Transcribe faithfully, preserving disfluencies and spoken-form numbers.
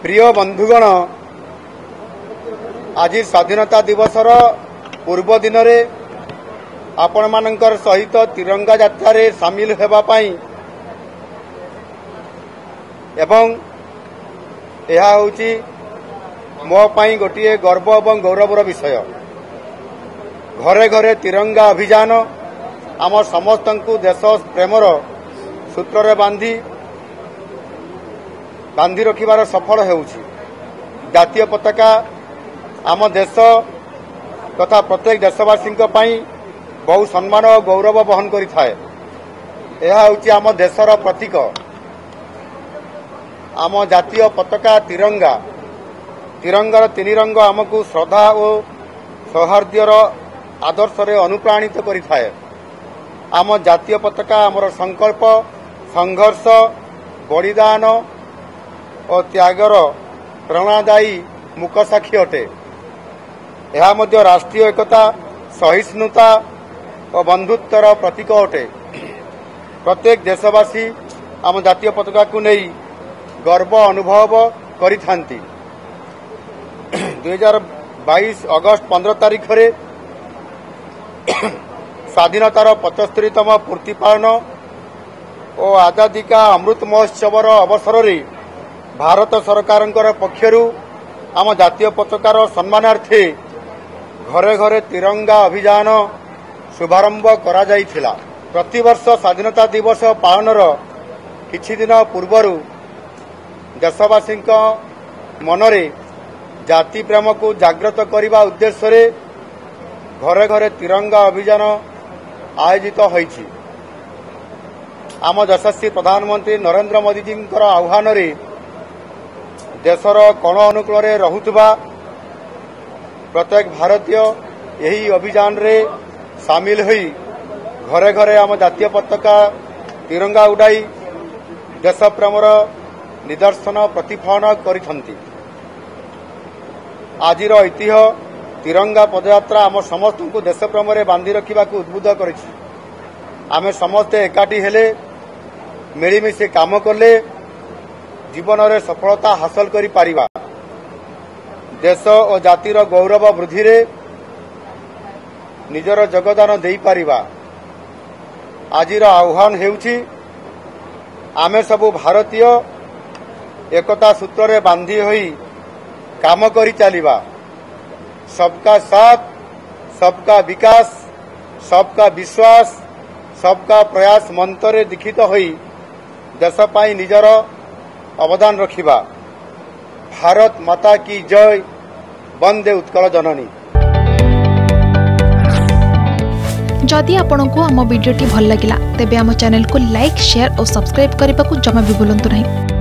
प्रिय बंधुगण आज स्वाधीनता दिवसर पूर्व दिन रे आपण मानकर सहित तिरंगा यात्रा रे शामिल हेबा पाई एवं यह होची मो पाई गोटे गर्व और गौरवर विषय। घरे घरे तिरंगा अभियान आम समस्त को देश प्रेमर सूत्र रे बांधी बांधी रखिबार सफल हेउछि। जातीय पताका आम देश तथा प्रत्येक देशवासी बहु सम्मान और गौरव बहन करिथाए। यह होछि आम देशर प्रतीक। आम जातीय पताका तिरंगा तिरंगार तीन रंग आमको श्रद्धा और सौहार्द्यर आदर्श रे अनुप्राणित करिथाए। आम जातीय पताका आमर संकल्प संघर्ष बलिदान और त्यागर प्रेरणादायी मुक साक्षी अटे। यह मध्य राष्ट्रीय एकता सहिष्णुता और बंधुत्वर प्रतीक अटे। प्रत्येक देशवासी आम जातीय पताका को नहीं गर्व अनुभव करिथांती। दुई हजार बाईस अगस्त पंद्रह तारीख रे स्वाधीनतार पचस्तरीतम पूर्ति पालन और आजादी का अमृत महोत्सवर अवसर रे भारत सरकार पक्षर आम जातीय पताकार सम्मानार्थे घरे घरे तिरंगा अभियान शुभारंभ करा जाइथिला। प्रतिवर्ष स्वाधीनता दिवस पालनर किछि दिन पूर्वर देशवासी मनरे जाति प्रेम को जागृत करने उद्देश्य रे घरे घरे तिरंगा अभियान आयोजित होइछि। आम यशस्वी प्रधानमंत्री नरेंद्र मोदी जी आह्वान रे देशर कोण अनुकूल रहुथबा प्रत्येक भारतीय यही अभियान रे शामिल होई घरे घरे आम जातीय पताका तिरंगा उड़ाई देश प्रेमर निदर्शन प्रतिफलन करिथंती। आजिर ऐतिह्य तिरंगा पदयात्रा आम समस्त को देश प्रेम रे बांधी रखा उद्बुद्ध करिछि। आमे समस्ते एकाठी हेले मिलिमिशि काम कले जीवन रे सफलता हासिल करि पारिबा। देश और जातिर गौरव वृद्धि रे निजर योगदान देई पारिबा। आजिर आह्वान हेउछि आमे सबु भारतीय एकता सूत्र रे बांधी होई काम करि चलिबा। सबका साथ सबका विकास सबका विश्वास सबका प्रयास मंत्र रे दीक्षित होई देश पाई निजर अवदान रखिबा। भारत माता की जय। वंदे उत्कल जननी। जदि आपंक आम भिडी भल लगा तेब आम चैनल को लाइक शेयर और सब्सक्राइब करने को जमा भी भूलु नहीं।